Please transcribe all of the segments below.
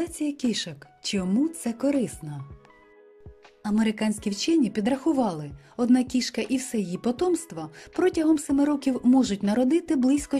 Стерилізація кішок. Чому це корисно? Американські вчені підрахували, одна кішка і все її потомство протягом 7 років можуть народити близько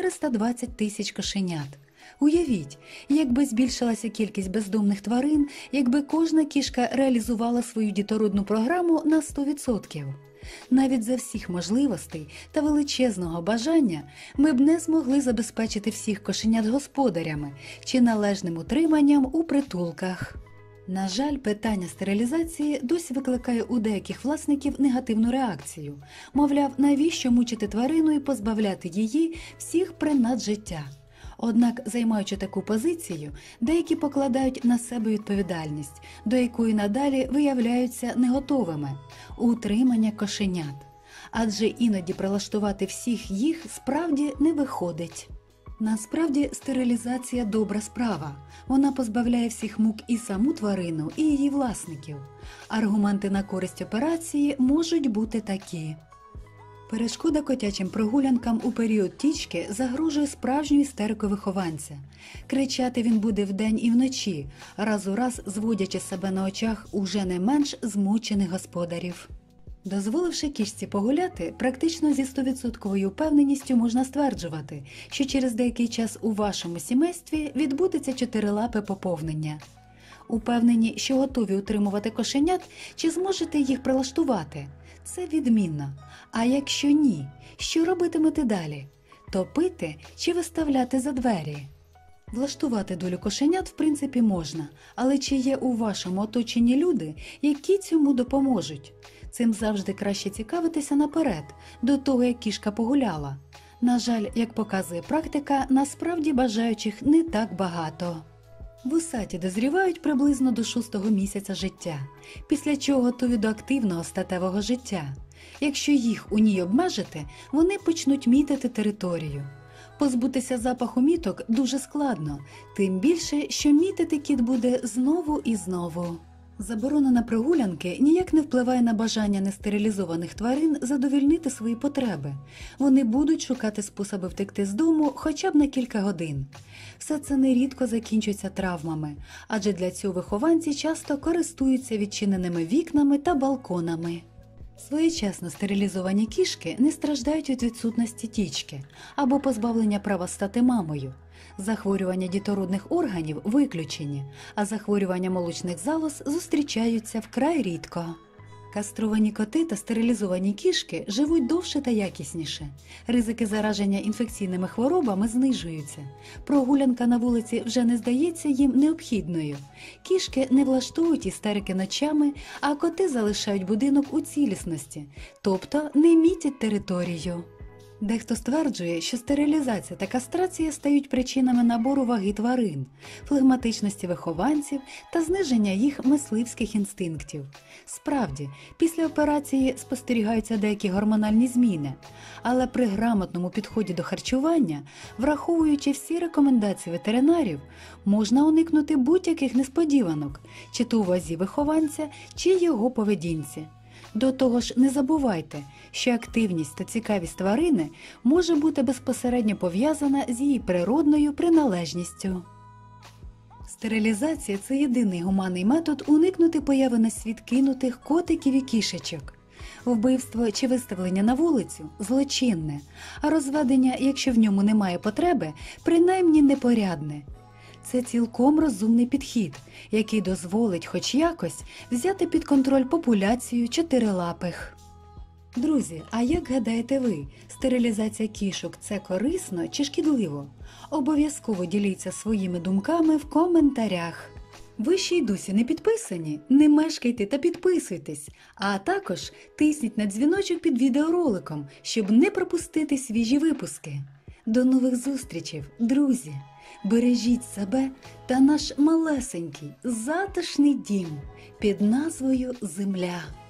420 тисяч кошенят. Уявіть, якби збільшилася кількість бездомних тварин, якби кожна кішка реалізувала свою дітородну програму на 100%. Навіть за всіх можливостей та величезного бажання ми б не змогли забезпечити всіх кошенят господарями чи належним утриманням у притулках. На жаль, питання стерилізації досі викликає у деяких власників негативну реакцію. Мовляв, навіщо мучити тварину і позбавляти її всіх принад життя? Однак, займаючи таку позицію, деякі покладають на себе відповідальність, до якої надалі виявляються не готовими – утримання кошенят. Адже іноді прилаштувати всіх їх справді не виходить. Насправді, стерилізація – добра справа. Вона позбавляє всіх мук і саму тварину, і її власників. Аргументи на користь операції можуть бути такі. Перешкода котячим прогулянкам у період тічки загрожує справжню істерику вихованця. Кричати він буде вдень і вночі, раз у раз зводячи себе на очах уже не менш змучених господарів. Дозволивши кішці погуляти, практично зі 100% впевненістю можна стверджувати, що через деякий час у вашому сімействі відбудеться чотирилапе поповнення. Упевнені, що готові утримувати кошенят, чи зможете їх прилаштувати? Це відмінно. А якщо ні, що робитимете далі? Топити чи виставляти за двері? Влаштувати долю кошенят в принципі можна, але чи є у вашому оточенні люди, які цьому допоможуть? Цим завжди краще цікавитися наперед, до того, як кішка погуляла. На жаль, як показує практика, насправді бажаючих не так багато. Вусаті дозрівають приблизно до 6-го місяця життя, після чого готові до активного статевого життя. Якщо їх у ній обмежити, вони почнуть мітити територію. Позбутися запаху міток дуже складно, тим більше, що мітити кіт буде знову і знову. Заборона на прогулянки ніяк не впливає на бажання нестерилізованих тварин задовольнити свої потреби. Вони будуть шукати способи втекти з дому хоча б на кілька годин. Все це нерідко закінчується травмами, адже для цього вихованці часто користуються відчиненими вікнами та балконами. Своєчасно стерилізовані кішки не страждають від відсутності тічки або позбавлення права стати мамою. Захворювання дітородних органів виключені, а захворювання молочних залоз зустрічаються вкрай рідко. Кастровані коти та стерилізовані кішки живуть довше та якісніше. Ризики зараження інфекційними хворобами знижуються. Прогулянка на вулиці вже не здається їм необхідною. Кішки не влаштовують істерики ночами, а коти залишають будинок у цілісності, тобто не мітять територію. Дехто стверджує, що стерилізація та кастрація стають причинами набору ваги тварин, флегматичності вихованців та зниження їх мисливських інстинктів. Справді, після операції спостерігаються деякі гормональні зміни, але при грамотному підході до харчування, враховуючи всі рекомендації ветеринарів, можна уникнути будь-яких несподіванок, чи то у вазі вихованця, чи його поведінці. До того ж, не забувайте, що активність та цікавість тварини може бути безпосередньо пов'язана з її природною приналежністю. Стерилізація – це єдиний гуманний метод уникнути появи на світ кинутих котиків і кішечок. Вбивство чи виставлення на вулицю – злочинне, а розведення, якщо в ньому немає потреби, принаймні непорядне. Це цілком розумний підхід, який дозволить хоч якось взяти під контроль популяцію чотирилапих. Друзі, а як гадаєте ви, стерилізація кішок – це корисно чи шкідливо? Обов'язково діліться своїми думками в коментарях. Ви ще й досі не підписані? Не мешкайте та підписуйтесь, а також тисніть на дзвіночок під відеороликом, щоб не пропустити свіжі випуски. До нових зустрічей, друзі! Бережіть себе та наш малесенький, затишний дім під назвою Земля.